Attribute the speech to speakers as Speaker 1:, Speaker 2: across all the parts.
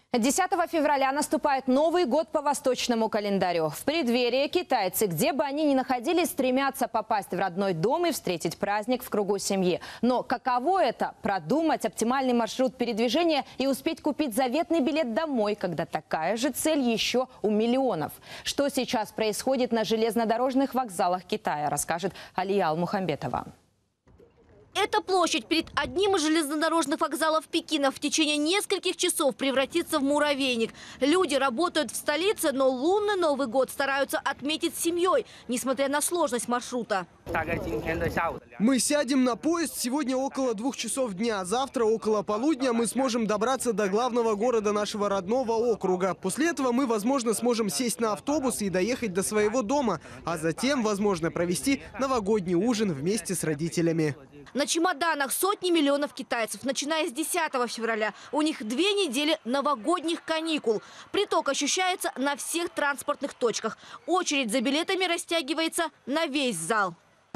Speaker 1: 10 февраля наступает Новый год по восточному календарю. В преддверии китайцы, где бы они ни находились, стремятся попасть в родной дом и встретить праздник в кругу семьи. Но каково это – продумать оптимальный маршрут передвижения и успеть купить заветный билет домой, когда такая же цель еще у миллионов? Что сейчас происходит на железнодорожных вокзалах Китая, расскажет Алия Алмухамбетова.
Speaker 2: Эта площадь перед одним из железнодорожных вокзалов Пекина в течение нескольких часов превратится в муравейник. Люди работают в столице, но лунный Новый год стараются отметить с семьей, несмотря на сложность маршрута.
Speaker 3: Мы сядем на поезд сегодня около 2 часов дня. Завтра около полудня мы сможем добраться до главного города нашего родного округа. После этого мы, возможно, сможем сесть на автобус и доехать до своего дома. А затем, возможно, провести новогодний ужин вместе с родителями.
Speaker 2: На чемоданах сотни миллионов китайцев. Начиная с 10 февраля у них 2 недели новогодних каникул. Приток ощущается на всех транспортных точках. Очередь за билетами растягивается на весь зал.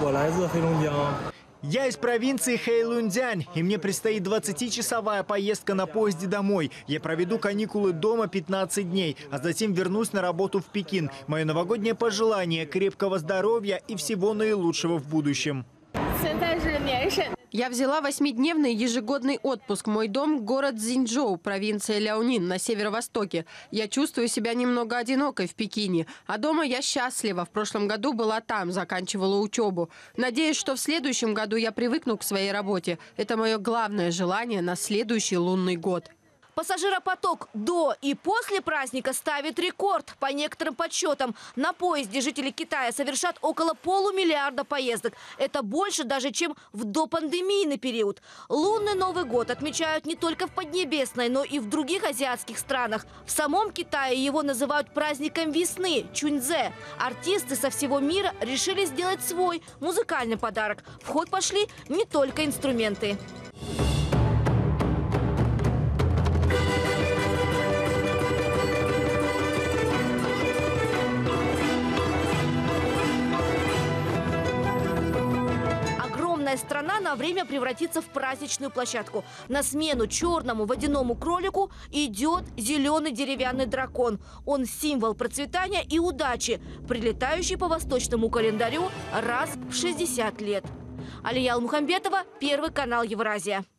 Speaker 4: Я из провинции Хэйлунцзянь, и мне предстоит 20-часовая поездка на поезде домой. Я проведу каникулы дома 15 дней, а затем вернусь на работу в Пекин. Мое новогоднее пожелание – крепкого здоровья и всего наилучшего в будущем.
Speaker 5: Я взяла 8-дневный ежегодный отпуск. Мой дом – город Цзиньчжоу, провинция Ляонин на северо-востоке. Я чувствую себя немного одинокой в Пекине. А дома я счастлива. В прошлом году была там, заканчивала учебу. Надеюсь, что в следующем году я привыкну к своей работе. Это мое главное желание на следующий лунный год.
Speaker 2: Пассажиропоток до и после праздника ставит рекорд. По некоторым подсчетам, на поезде жители Китая совершат около полумиллиарда поездок. Это больше даже, чем в допандемийный период. Лунный Новый год отмечают не только в Поднебесной, но и в других азиатских странах. В самом Китае его называют праздником весны – Чуньцзе. Артисты со всего мира решили сделать свой музыкальный подарок. В ход пошли не только инструменты. Страна на время превратится в праздничную площадку. На смену черному водяному кролику идет зеленый деревянный дракон. Он символ процветания и удачи, прилетающий по восточному календарю раз в 60 лет. Алия Алмухамбетова, Первый канал Евразия.